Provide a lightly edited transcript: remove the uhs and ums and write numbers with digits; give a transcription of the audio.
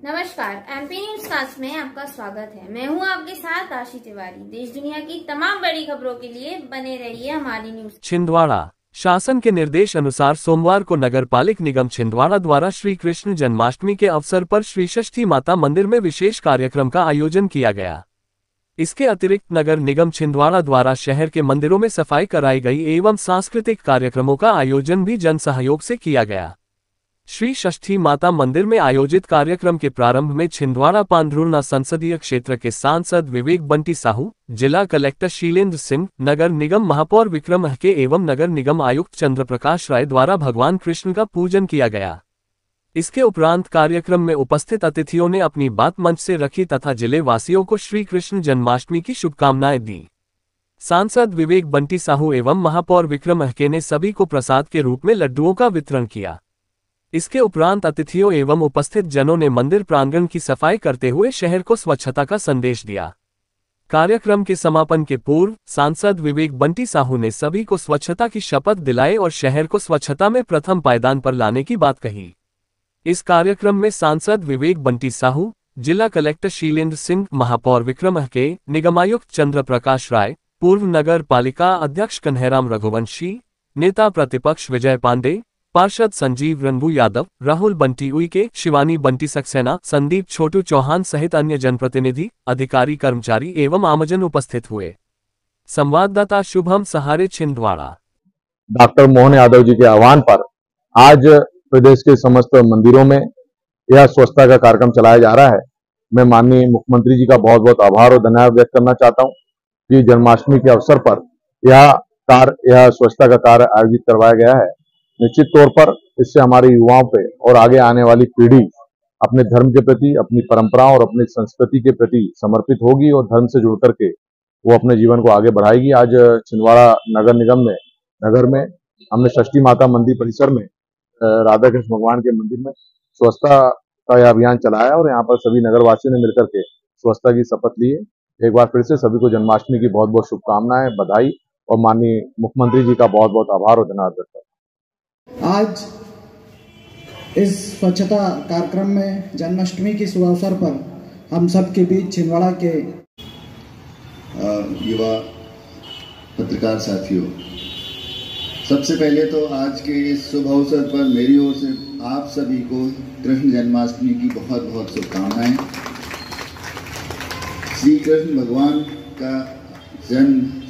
नमस्कार, MP news cast में आपका स्वागत है। मैं हूं आपके साथ आशी तिवारी। देश दुनिया की तमाम बड़ी खबरों के लिए बने रहिए हमारी न्यूज। छिंदवाड़ा शासन के निर्देश अनुसार सोमवार को नगर पालिक निगम छिंदवाड़ा द्वारा श्री कृष्ण जन्माष्टमी के अवसर पर श्री षष्ठी माता मंदिर में विशेष कार्यक्रम का आयोजन किया गया। इसके अतिरिक्त नगर निगम छिंदवाड़ा द्वारा शहर के मंदिरों में सफाई कराई गई एवं सांस्कृतिक कार्यक्रमों का आयोजन भी जन सहयोग से किया गया। श्री षष्ठी माता मंदिर में आयोजित कार्यक्रम के प्रारंभ में छिंदवाड़ा पांधुर्णा संसदीय क्षेत्र के सांसद विवेक बंटी साहू, जिला कलेक्टर शीलेंद्र सिंह, नगर निगम महापौर विक्रम हके एवं नगर निगम आयुक्त चंद्रप्रकाश राय द्वारा भगवान कृष्ण का पूजन किया गया। इसके उपरांत कार्यक्रम में उपस्थित अतिथियों ने अपनी बात मंच से रखी तथा जिले वासियों को श्री कृष्ण जन्माष्टमी की शुभकामनाएं दी। सांसद विवेक बंटी साहू एवं महापौर विक्रम हके ने सभी को प्रसाद के रूप में लड्डुओं का वितरण किया। इसके उपरांत अतिथियों एवं उपस्थित जनों ने मंदिर प्रांगण की सफाई करते हुए शहर को स्वच्छता का संदेश दिया। कार्यक्रम के समापन के पूर्व सांसद विवेक बंटी साहू ने सभी को स्वच्छता की शपथ दिलाई और शहर को स्वच्छता में प्रथम पायदान पर लाने की बात कही। इस कार्यक्रम में सांसद विवेक बंटी साहू, जिला कलेक्टर शीलेंद्र सिंह, महापौर विक्रम हके, निगमायुक्त चंद्रप्रकाश राय, पूर्व नगर पालिका अध्यक्ष कन्हैराम रघुवंशी, नेता प्रतिपक्ष विजय पांडे, पार्षद संजीव रंभू यादव, राहुल बंटी उइके, शिवानी बंटी सक्सेना, संदीप छोटू चौहान सहित अन्य जनप्रतिनिधि, अधिकारी, कर्मचारी एवं आमजन उपस्थित हुए। संवाददाता शुभम सहारे, छिंदवाड़ा। डॉक्टर मोहन यादव जी के आह्वान पर आज प्रदेश के समस्त मंदिरों में यह स्वच्छता का कार्यक्रम चलाया जा रहा है। मैं माननीय मुख्यमंत्री जी का बहुत बहुत आभार और धन्यवाद व्यक्त करना चाहता हूं कि जन्माष्टमी के अवसर पर यह स्वच्छता का कार्य आयोजित करवाया गया है। निश्चित तौर पर इससे हमारे युवाओं पे और आगे आने वाली पीढ़ी अपने धर्म के प्रति, अपनी परंपराओं और अपनी संस्कृति के प्रति समर्पित होगी और धर्म से जुड़ करके वो अपने जीवन को आगे बढ़ाएगी। आज छिंदवाड़ा नगर निगम में नगर में हमने षष्ठी माता मंदिर परिसर में राधा कृष्ण भगवान के मंदिर में स्वच्छता का यह अभियान चलाया और यहाँ पर सभी नगरवासियों ने मिलकर के स्वच्छता की शपथ ली है। एक बार फिर से सभी को जन्माष्टमी की बहुत बहुत शुभकामनाएं, बधाई और माननीय मुख्यमंत्री जी का बहुत बहुत आभार और धन्यवाद करता हूँ। आज इस स्वच्छता कार्यक्रम में जन्माष्टमी के शुभ अवसर पर हम सब के बीच छिंदवाड़ा के युवा पत्रकार साथियों, सबसे पहले तो आज के इस शुभ अवसर पर मेरी ओर से आप सभी को कृष्ण जन्माष्टमी की बहुत बहुत शुभकामनाएं। श्री कृष्ण भगवान का जन्म